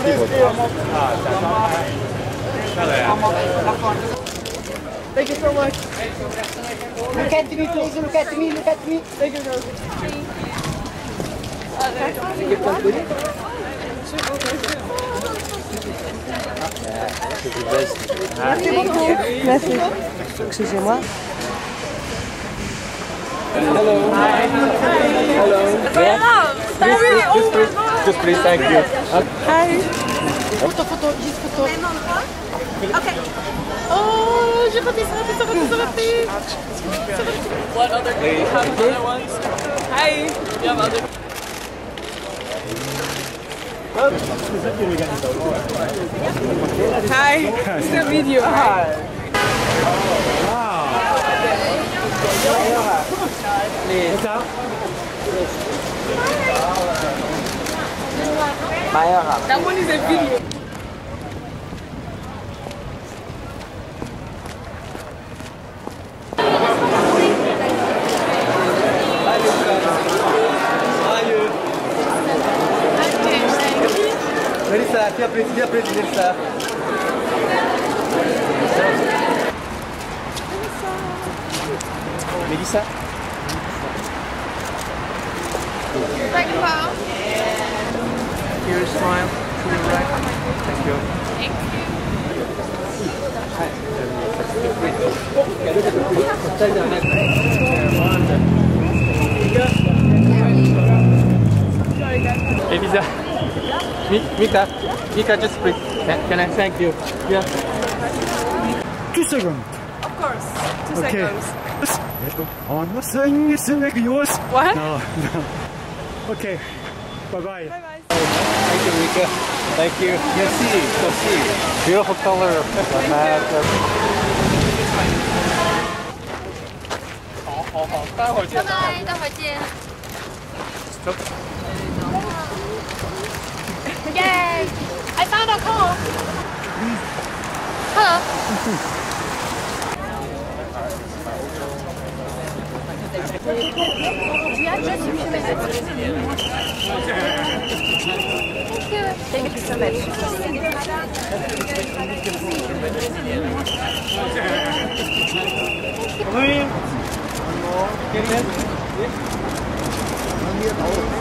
Thank you so much. Look at me, please. Look at me. Look at me. Thank you so much. Merci beaucoup. Merci. Excusez-moi. Hello. Hi. Hello. Just please, thank you. Hi. Photo, juste photo. Okay. Oh, j'ai raté. What other? Do you have other ones? Hi. You have other? Hi. It's a video. Hi. Mayowa. That one is a video. Melissa, dia preto, Melissa. Melissa. Here, smile to the right. Thank you. Hey, Lisa. Mica, just please. Can I thank you? Yeah. 2 seconds. Of course. 2 seconds. On the thing is yours. What? No. Okay. Bye-bye. Bye-bye. Thank you, Mica. Thank you. Merci. Beautiful color. Bye. 待会儿见。 Yay! I found a call. Hello. Thank you so much. Oui.